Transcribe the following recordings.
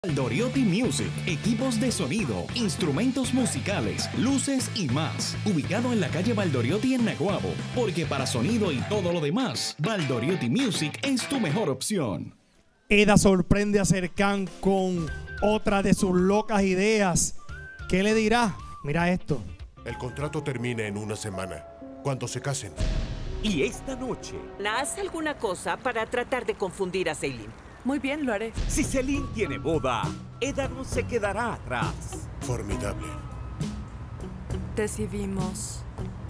Valdoriotti Music, equipos de sonido, instrumentos musicales, luces y más. Ubicado en la calle Valdoriotti en Naguabo, porque para sonido y todo lo demás, Valdoriotti Music es tu mejor opción. Eda sorprende a Cercán con otra de sus locas ideas. ¿Qué le dirá? Mira esto. El contrato termina en una semana, cuando se casen. Y esta noche, ¿haz alguna cosa para tratar de confundir a Celine? Muy bien, lo haré. si Celine tiene boda, Eda no se quedará atrás. Formidable. Decidimos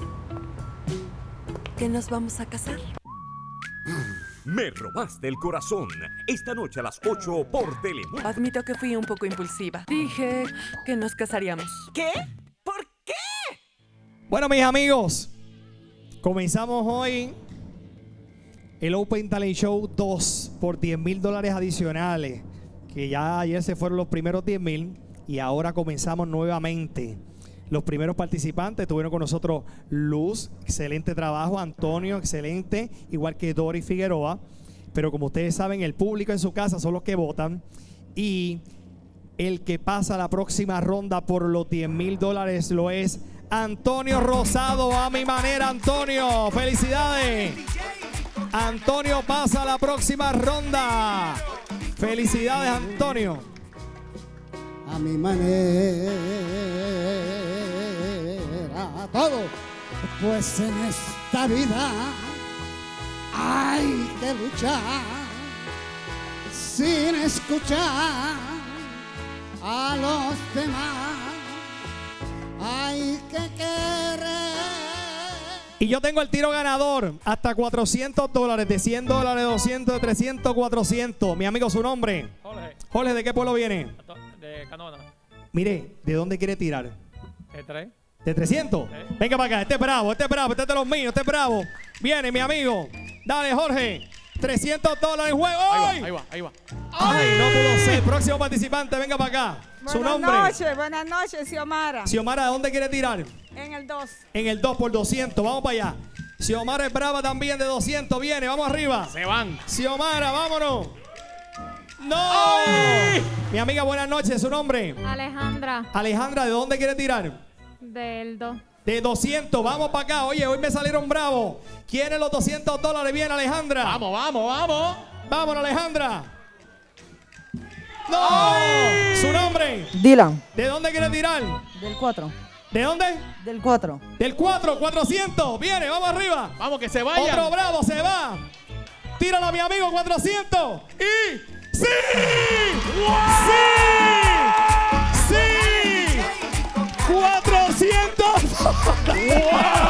que nos vamos a casar. Me robaste el corazón. Esta noche a las 8 por Telemundo. Admito que fui un poco impulsiva. Dije que nos casaríamos. ¿Qué? ¿Por qué? Bueno, mis amigos, comenzamos hoy el Open Talent Show 2 por $10,000 adicionales, que ya ayer se fueron los primeros 10,000 y ahora comenzamos nuevamente. Los primeros participantes estuvieron con nosotros Luz, excelente trabajo, Antonio, excelente, igual que Dori Figueroa, pero como ustedes saben, el público en su casa son los que votan y el que pasa a la próxima ronda por los $10,000 lo es Antonio Rosado, a mi manera. Antonio, felicidades. Antonio pasa a la próxima ronda. Felicidades, Antonio. A mi manera, todo, pues en esta vida hay que luchar sin escuchar a los demás, hay que querer. Y yo tengo el tiro ganador, hasta $400, de $100, de 200, de 300, 400. Mi amigo, ¿su nombre? Jorge. Jorge, ¿de qué pueblo viene? De Canona. Mire, ¿de dónde quiere tirar? De 3. ¿De 300? Sí. Venga para acá, este es bravo, este es de los míos, este es bravo. Viene, mi amigo. Dale, Jorge. $300 en juego. ¡Ay! Ahí va. ¡Ay! No pudo ser. Próximo participante, venga para acá. ¿Su nombre? Buenas noches, Xiomara. Xiomara, ¿de dónde quiere tirar? En el 2. En el 2 por 200, vamos para allá. Xiomara es brava también de 200, viene, vamos arriba. Se van. Xiomara, vámonos. ¡No! ¡Ay! Mi amiga, buenas noches, ¿su nombre? Alejandra, Alejandra, ¿de dónde quiere tirar? del 2. De 200, vamos para acá. Oye, hoy me salieron bravos. ¿Quieren los $200? Bien, Alejandra. Vamos. Vámonos, Alejandra. ¡No! ¿Su nombre? Dylan, ¿De dónde quiere tirar? del 4. ¿De dónde? Del 4. Del 4, 400. Viene, vamos arriba. Vamos, que se vayan. Otro bravo se va. Tíralo a mi amigo, 400. ¡Y sí! ¡Sí! ¡Sí! ¡400! ¡Wow!